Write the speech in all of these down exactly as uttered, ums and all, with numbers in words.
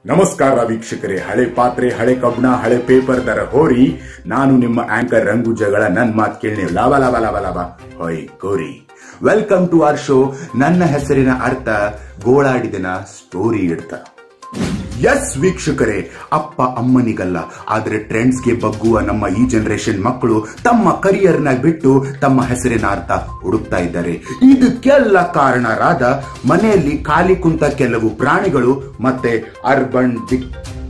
ನಮಸ್ಕಾರ ವೀಕ್ಷಕರೇ, ಹಳೆ ಪಾತ್ರೆ, ಹಳೆ ಕಬ್ಬಣ, ಹಳೆ ಪೇಪರ್ ತರ ಹೋರಿ. ನಾನು ನಿಮ್ಮ ಆಂಕರ್ ರಂಗು ಜಗಳ. ನನ್ ಮಾತ್ ಕೇಳಿ ಲಾಭ ಲಾಭ ಲಾಭ ಲಾಭ ಹೊಯ್ ಗೋರಿ. Welcome to our show. ನನ್ನ ಹೆಸರಿನ ಅರ್ಥ ಗೋಳಾಡಿದನ ಸ್ಟೋರಿ ಇಡ್ತ. ಎಸ್ ವೀಕ್ಷಕರೇ, ಅಪ್ಪ ಅಮ್ಮನಿಗಲ್ಲ, ಆದ್ರೆ ಟ್ರೆಂಡ್ಸ್ಗೆ ಬಗ್ಗುವ ನಮ್ಮ ಈ ಜನರೇಷನ್ ಮಕ್ಕಳು ತಮ್ಮ ಕರಿಯರ್ನ ಬಿಟ್ಟು ತಮ್ಮ ಹೆಸರಿನ ಅರ್ಥ ಹುಡುಕ್ತಾ ಇದ್ದಾರೆ. ಇದಕ್ಕೆಲ್ಲ ಕಾರಣರಾದ ಮನೆಯಲ್ಲಿ ಖಾಲಿ ಕುಂತ ಕೆಲವು ಪ್ರಾಣಿಗಳು ಮತ್ತೆ ಅರ್ಬನ್ ಡಿಕ್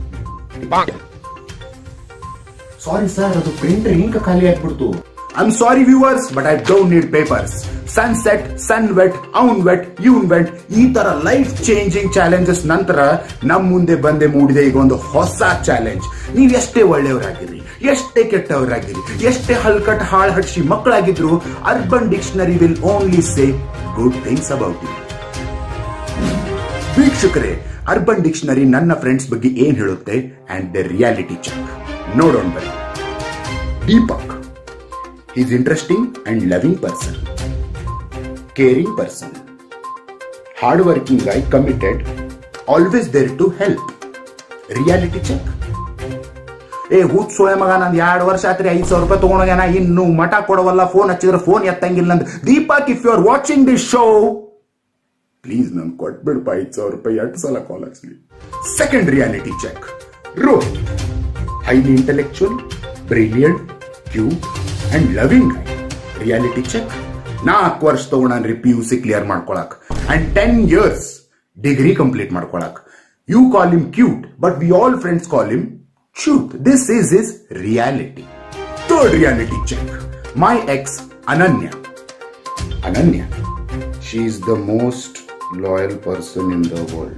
ಸಾರಿ ಸರ್, ಅದು ಪ್ರಿಂಟರ್ ಹಿಂಗ ಖಾಲಿ ಆಗ್ಬಿಡ್ತು. I am sorry viewers, but I don't need papers. Sunset, sun wet, ಅವನ್ ವೆಟ್, ಇವನ್ ವೆಟ್, ಈ ತರ ಲೈಫ್ ಚೇಂಜಿಂಗ್ ಚಾಲೆಂಜಸ್ ನಂತರ ನಮ್ ಮುಂದೆ ಬಂದೆ ಮೂಡಿದೆ ಈಗ ಒಂದು ಹೊಸ ಚಾಲೆಂಜ್. ನೀವ್ ಎಷ್ಟೇ ಒಳ್ಳೆಯವರಾಗಿರಿ, ಎಷ್ಟೇ ಕೆಟ್ಟವರಾಗಿರಿ, ಎಷ್ಟೇ ಹಲ್ಕಟ್ ಹಾಳ್ ಹಡ್ಸಿ ಮಕ್ಕಳಾಗಿದ್ರು, urban dictionary will only say good things about you. ವೀಕ್ಷಕರೇ, ಅರ್ಬನ್ ಡಿಕ್ಷನರಿ ನನ್ನ ಫ್ರೆಂಡ್ಸ್ ಬಗ್ಗೆ ಏನ್ ಹೇಳುತ್ತೆ ಅಂಡ್ ದ ರಿಯಾಲಿಟಿ ಚೆಕ್ ನೋಡೋಣ ಬನ್ನಿ. Deepak is interesting and loving person, caring person, hardworking guy, committed, always there to help. Reality check. ಏ ಹುಟ್ soya ಮಗ, ನಂದು ಎರಡು ವರ್ಷ ಆತ್ರಿ ಐದು ಸಾವಿರ ರೂಪಾಯಿ ತಗೊಂಡೋಗ್ಯಾನ, ಇನ್ನು ಮಠ ಕೊಡವಲ್ಲ, ಫೋನ್ ಹಚ್ಚಿದ್ರೆ ಫೋನ್ ಎತ್ತಂಗಿಲ್ಲ ಅಂದ್. Deepak, if you are watching this show, please ನನ್ ಕೊಟ್ಬಿಡ್ಪ ಐದು ಸಾವಿರ ರೂಪಾಯಿ, ಎರಡು ಸಲ ಕಾಲ್ ಹಚ್ಲಿ. Second reality check. Rohit, highly intellectual, brilliant, cute and loving guy. Reality check. ನಾಲ್ಕು ವರ್ಷ ತಗೊಂಡ್ರಿ ಪಿ ಯು ಸಿ ಕ್ಲಿಯರ್ ಮಾಡ್ಕೊಳಕ್ and ten years degree complete ಮಾಡ್ಕೊಳಕ್. You call him cute, but we all friends call him truth. This is his reality. Third reality check. My ex Ananya. Ananya, she is the most loyal person in the world.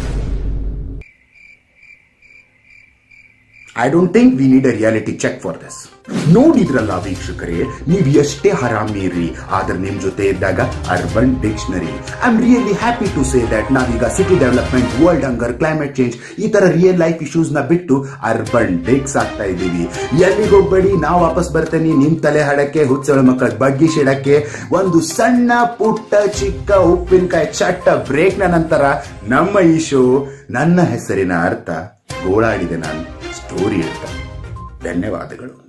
I don't think we need a reality check for this. ನೋಡಿದ್ರಲ್ಲ ವೀಕ್ಷಕರೇ, ನೀವ್ ಎಷ್ಟೇ ಹರಾಮಿ ಇರ್ರಿ, ಆದ್ರೆ ನಿಮ್ ಜೊತೆ ಇದ್ದಾಗ urban dictionary. I am really happy to say that ನಾವೀಗ city development, world hunger, climate change, ಈ ತರ ರಿಯಲ್ ಲೈಫ್ ಇಶ್ಯೂಸ್ ನ ಬಿಟ್ಟು ಅರ್ಬನ್ ಡಿಕ್ಸ್ ಆಗ್ತಾ ಇದ್ದೀವಿ. ಎಲ್ಲಿಗೆ ಹೋಗ್ಬೇಡಿ, ನಾವು ವಾಪಸ್ ಬರ್ತೇನೆ ನಿಮ್ ತಲೆ ಹಡಕ್ಕೆ, ಹುಚ್ಚಳ ಮಕ್ಕಳ ಬಗ್ಗಿ ಶಿಡಕ್ಕೆ. ಒಂದು ಸಣ್ಣ ಪುಟ್ಟ ಚಿಕ್ಕ ಉಪ್ಪಿನಕಾಯಿ ಚಟ್ಟ ಬ್ರೇಕ್ ನ ನಂತರ ನಮ್ಮ ಈ ಶೋ ನನ್ನ ಹೆಸರಿನ ಅರ್ಥ ಗೋಳಾಡಿದೆ ನಾನು ಸ್ಟೋರಿ ಇರ್ತ. ಧನ್ಯವಾದಗಳು.